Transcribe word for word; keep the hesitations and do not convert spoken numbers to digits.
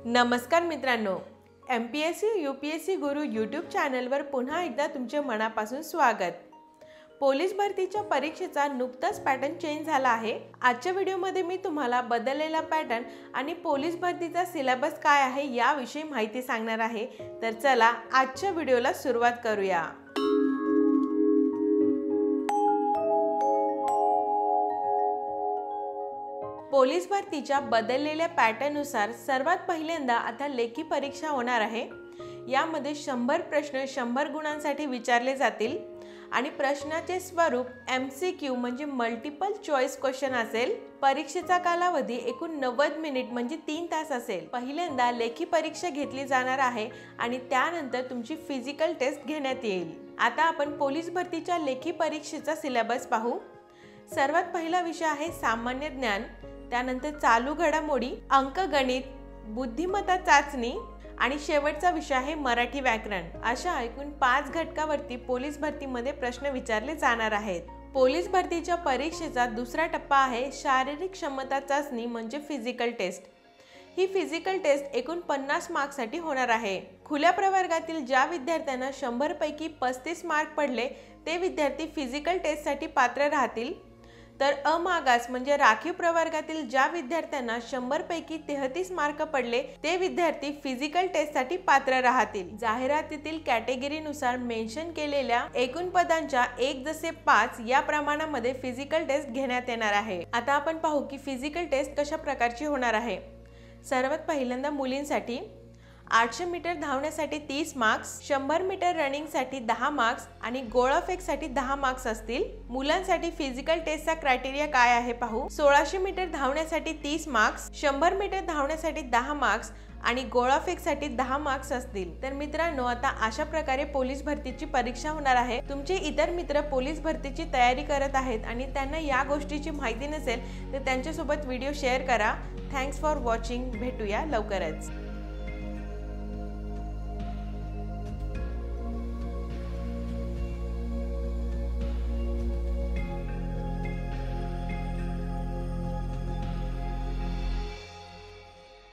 नमस्कार मित्रांनो, M P S C U P S C Guru YouTube चॅनलवर पुन्हा एकदा तुमचे मनापासून स्वागत। पोलीस भरतीच्या परीक्षेचा नुकताच पॅटर्न चेंज झाला आहे। आजच्या व्हिडिओमध्ये मी तुम्हाला बदललेला पॅटर्न आणि पोलीस भरतीचा सिलेबस काय आहे याविषयी माहिती सांगणार आहे। तर चला आजच्या व्हिडिओला सुरुवात करूया। पोलीस भरतीच्या बदललेल्या पॅटर्ननुसार सर्वात पहिल्यांदा आता लेखी परीक्षा होणार आहे। यामध्ये शंभर प्रश्न शंभर गुणांसाठी विचारले जातील आणि प्रश्नाचे स्वरूप एम सी क्यू म्हणजे मल्टिपल चॉईस क्वेश्चन असेल। परीक्षेचा कालावधी एकूण नव्वद मिनिट म्हणजे तीन तास असेल। पहिल्यांदा लेखी परीक्षा घेतली जाणार आहे आणि त्यानंतर तुमची फिजिकल टेस्ट घेण्यात येईल। आता आपण पोलीस भरतीच्या लेखी परीक्षेचा सिलेबस पाहू। सर्वात पहिला विषय आहे सामान्य ज्ञान, त्यानंतर चालू घडामोडी, अंकगणित, बुद्धिमत्ता चाचणी आणि शेवटचा विषय आहे मराठी व्याकरण। अशा एकूण पाच घटकावरती पोलीस भरतीमध्ये प्रश्न विचारले जाणार आहेत। पोलीस भरतीच्या परीक्षेचा दुसरा टप्पा आहे शारीरिक क्षमता चाचणी म्हणजे फिजिकल टेस्ट। ही फिजिकल टेस्ट एकूण पन्नास मार्क्ससाठी होणार आहे। खुल्या प्रवर्गातील ज्या विद्यार्थ्यांना शंभर पैकी पस्तीस मार्क पडले ते विद्यार्थी फिजिकल टेस्टसाठी पात्र राहतील, तर अमागास म्हणजे राखीव प्रवर्गातील ज्या विद्यार्थ्यांना शंभर पैकी तेहतीस मार्क पडले ते विद्यार्थी फिजिकल टेस्टसाठी पात्र राहतील। जाहिरातीतील कॅटेगरीनुसार मेन्शन केलेल्या एकूण पदांच्या एक जसे पाच या प्रमाणामध्ये फिजिकल टेस्ट घेण्यात येणार आहे। आता आपण पाहू की फिजिकल टेस्ट कशा प्रकारची होणार आहे। सर्वात पहिल्यांदा मुलींसाठी आठशे मीटर धावण्यासाठी तीस मार्क्स, शंभर मीटर रनिंगसाठी दहा मार्क्स आणि गोळाफेकसाठी दहा मार्क्स असतील। मुलांसाठी फिजिकल टेस्टचा क्रायटेरिया काय आहे पाहू। सोळाशे मीटर धावण्यासाठी तीस मार्क्स, शंभर मीटर धावण्यासाठी दहा मार्क्स आणि गोळाफेकसाठी दहा मार्क्स असतील। तर मित्रांनो, आता अशा प्रकारे पोलीस भरतीची परीक्षा होणार आहे। तुमचे इतर मित्र पोलीस भरतीची तयारी करत आहेत आणि त्यांना या गोष्टीची माहिती नसेल तर त्यांच्यासोबत व्हिडिओ शेअर करा। Thanks for watching. भेटूया लवकरच।